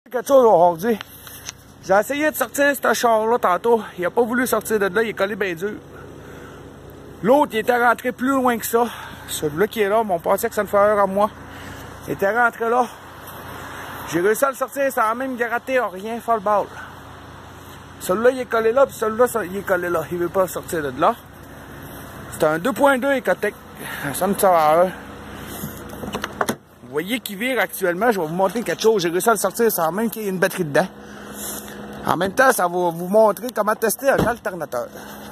Quelque chose aujourd'hui. J'ai essayé de sortir ce char-là tantôt. Il a pas voulu sortir de là, il est collé bien dur. L'autre, il était rentré plus loin que ça. Celui-là qui est là, mon pensait que ça me ferait à moi. Il était rentré là. J'ai réussi à le sortir sans même gratter rien, fall ball. Celui-là, il est collé là, puis celui-là, il est collé là. Il veut pas sortir de là. C'est un 2.2 Ecotec. Ça me sert à eux. Vous voyez qu'il vire actuellement. Je vais vous montrer quelque chose. J'ai réussi à le sortir sans même qu'il y ait une batterie dedans. En même temps, ça va vous montrer comment tester un alternateur.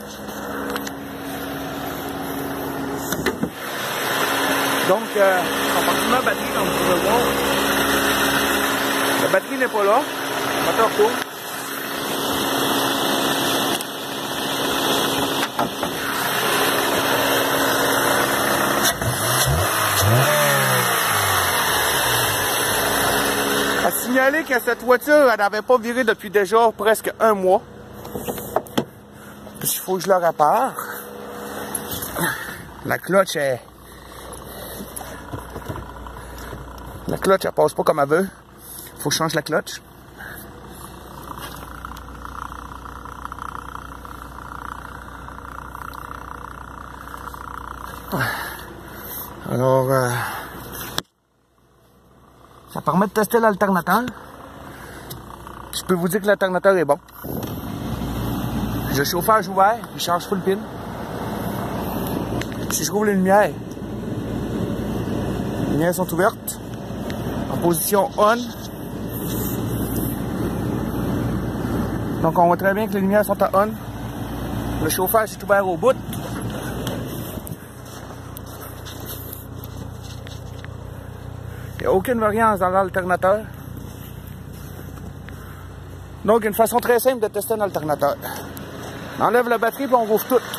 Donc, compartiment batterie, comme vous pouvez voir. La batterie n'est pas là. Le moteur tourne. À signaler que cette voiture, elle n'avait pas viré depuis déjà presque un mois. Puis il faut que je la répare. La clutch est... La clutch, elle passe pas comme elle veut. Faut que je change la clutch. Alors, ça permet de tester l'alternateur. Je peux vous dire que l'alternateur est bon. J'ai le chauffage ouvert, il charge full pin. Si je rouvre les lumières sont ouvertes. En position on. Donc on voit très bien que les lumières sont à on. Le chauffage est ouvert au bout. Il n'y a aucune variance dans l'alternateur. Donc une façon très simple de tester un alternateur. On enlève la batterie et on rouvre tout.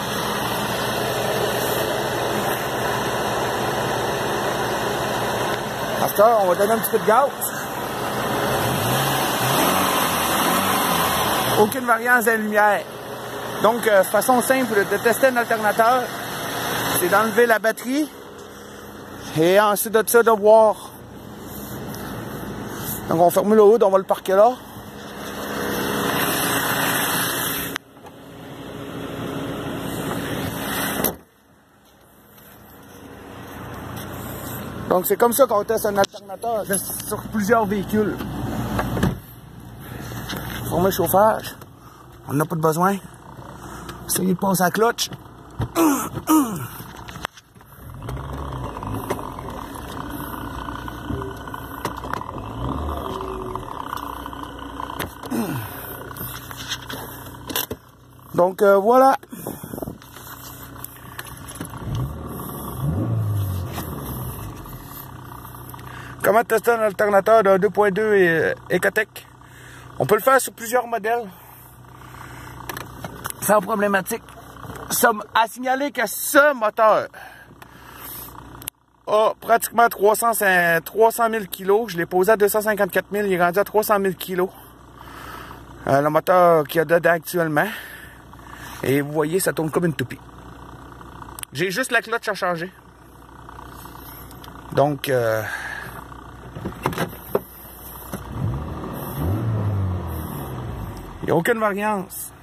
À ce temps, on va donner un petit peu de gaz. Aucune variance dans la lumière. Donc, façon simple de tester un alternateur, c'est d'enlever la batterie et ensuite de ça, de voir. Donc, on ferme le hood, on va le parquer là. Donc, c'est comme ça qu'on teste un alternateur sur plusieurs véhicules. Former le chauffage. On n'a pas de besoin. Essayez de passer à la clutch. Donc, voilà. Comment tester un alternateur de 2.2 Ecotec? On peut le faire sur plusieurs modèles. Sans problématique. À signaler que ce moteur a pratiquement 300 000 kg. Je l'ai posé à 254 000. Il est rendu à 300 000 kg. Le moteur qu'il y a dedans actuellement. Et vous voyez, ça tourne comme une toupie. J'ai juste la clutch à changer. Donc... il n'y a aucune variance.